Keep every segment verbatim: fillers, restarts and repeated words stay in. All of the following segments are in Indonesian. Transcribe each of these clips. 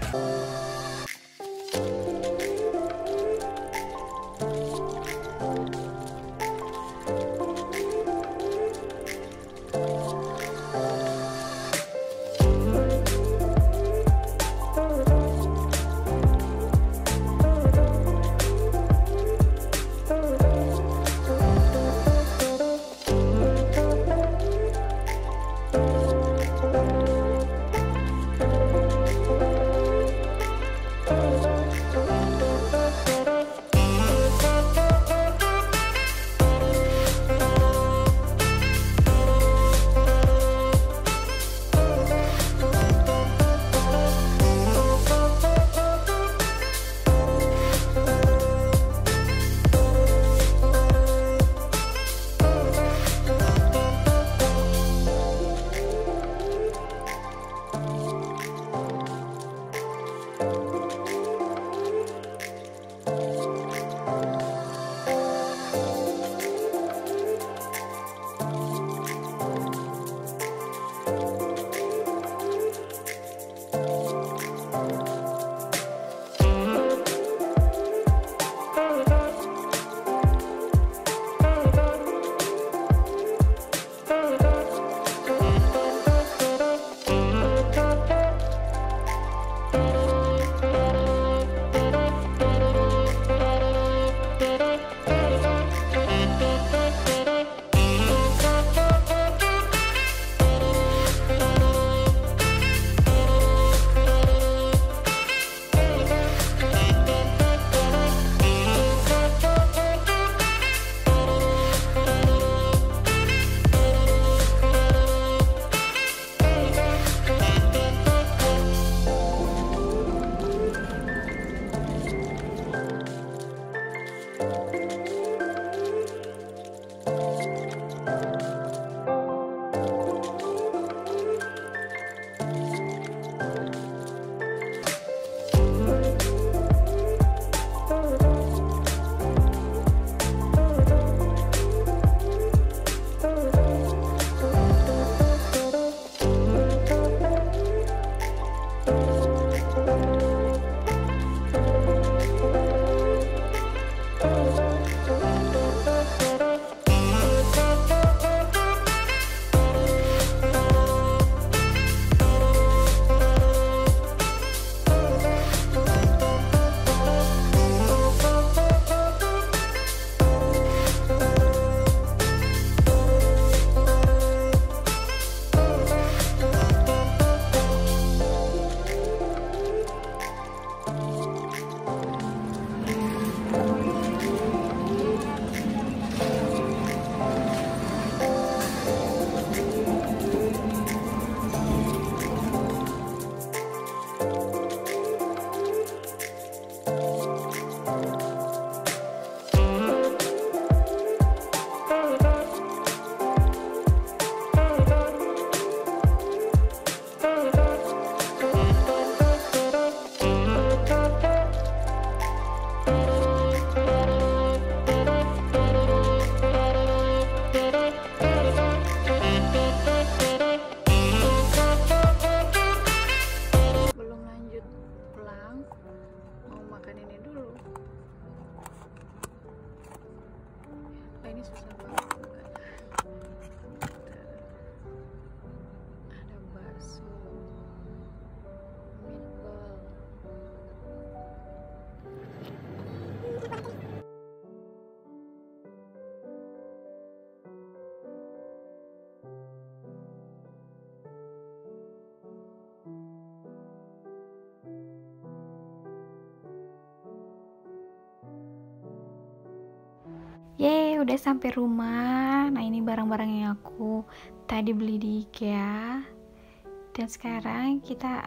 Yeay, udah sampai rumah. Nah, ini barang-barang yang aku tadi beli di IKEA. Dan sekarang kita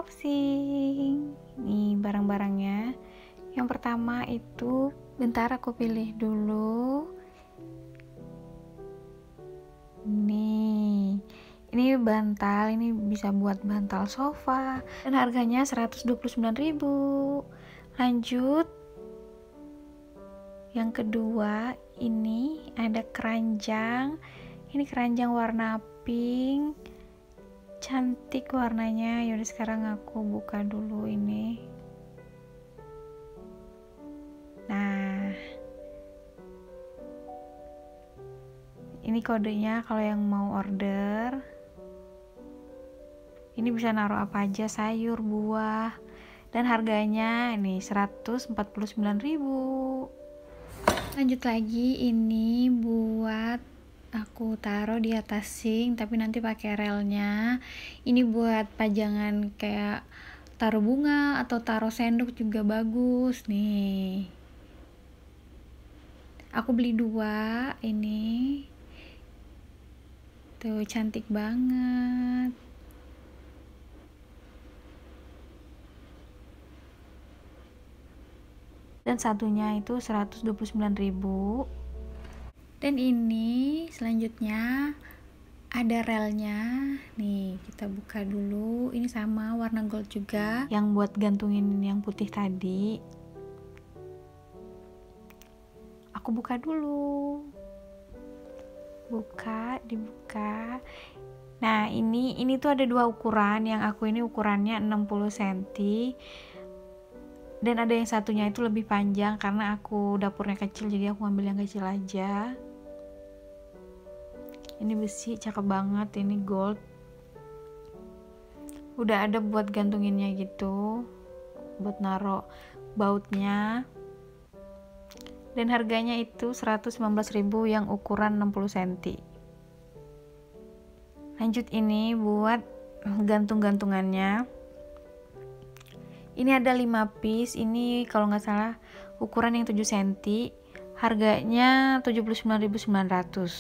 unboxing. Nih barang-barangnya. Yang pertama itu, bentar aku pilih dulu. Nih, ini bantal, ini bisa buat bantal sofa. Dan harganya seratus dua puluh sembilan ribu. Lanjut. Yang kedua, ini ada keranjang. Ini keranjang warna pink. cantik warnanya. Yaudah sekarang aku buka dulu ini. Nah, ini kodenya kalau yang mau order. Ini bisa naruh apa aja, sayur, buah, dan harganya ini seratus empat puluh sembilan ribu. Lanjut lagi, ini buat aku taruh di atas sink tapi nanti pakai relnya. Ini buat pajangan kayak taruh bunga atau taruh sendok juga bagus nih. Aku beli dua ini. Tuh cantik banget. Dan satunya itu seratus dua puluh sembilan ribu. Dan ini selanjutnya ada relnya nih, kita buka dulu. Ini sama warna gold juga, yang buat gantungin yang putih tadi. Aku buka dulu, buka, dibuka. Nah ini ini tuh ada dua ukuran. Yang aku ini ukurannya enam puluh sentimeter, dan ada yang satunya itu lebih panjang karena aku dapurnya kecil, jadi aku ambil yang kecil aja. Ini besi cakep banget, ini gold. Udah ada buat gantunginnya gitu, buat naro bautnya. Dan harganya itu seratus sembilan belas ribu yang ukuran enam puluh sentimeter. Lanjut ini buat gantung-gantungannya. Ini ada lima piece, ini kalau nggak salah ukuran yang tujuh sentimeter, harganya tujuh puluh sembilan ribu sembilan ratus.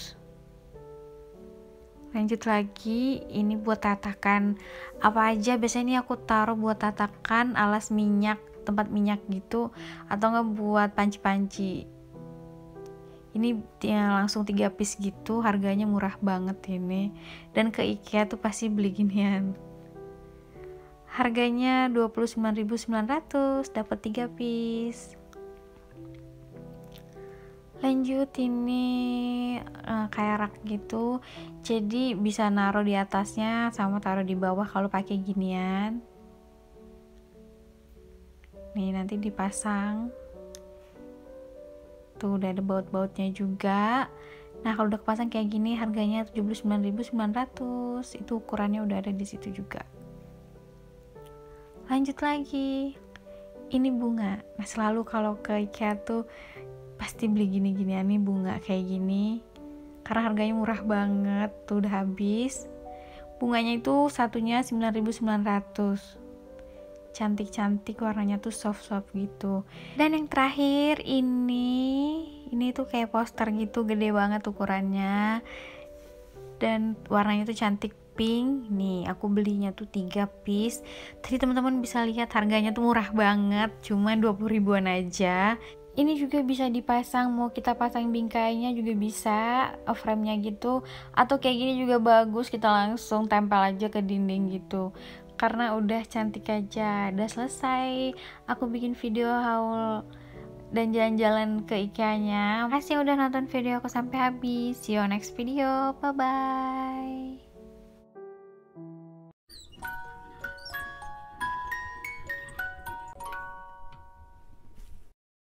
Lanjut lagi, ini buat tatakan apa aja. Biasanya ini aku taruh buat tatakan alas minyak, tempat minyak gitu, atau nggak buat panci-panci. Ini ya, langsung tiga piece gitu, harganya murah banget ini. Dan ke IKEA tuh pasti beli ginian. Harganya dua puluh sembilan ribu sembilan ratus, dapat tiga piece. Lanjut ini uh, kayak rak gitu, jadi bisa naruh di atasnya sama taruh di bawah kalau pakai ginian. Nih nanti dipasang. Tuh udah ada baut-bautnya juga. Nah kalau udah kepasang kayak gini harganya tujuh puluh sembilan ribu sembilan ratus. Itu ukurannya udah ada di situ juga. Lanjut lagi, ini bunga. Nah selalu kalau ke IKEA tuh pasti beli gini-ginian nih, bunga kayak gini, karena harganya murah banget. Tuh udah habis. Bunganya itu satunya sembilan ribu sembilan ratus. Cantik-cantik, warnanya tuh soft-soft gitu. Dan yang terakhir ini ini tuh kayak poster gitu, gede banget ukurannya, dan warnanya tuh cantik pink. Nih aku belinya tuh tiga piece. Tadi teman-teman bisa lihat harganya tuh murah banget, cuma dua puluh ribuan aja. Ini juga bisa dipasang, mau kita pasang bingkainya juga bisa, frame-nya gitu, atau kayak gini juga bagus, kita langsung tempel aja ke dinding gitu. Karena udah cantik aja. Udah selesai aku bikin video haul dan jalan-jalan ke IKEA-nya. Makasih udah nonton video aku sampai habis. See you next video. Bye bye.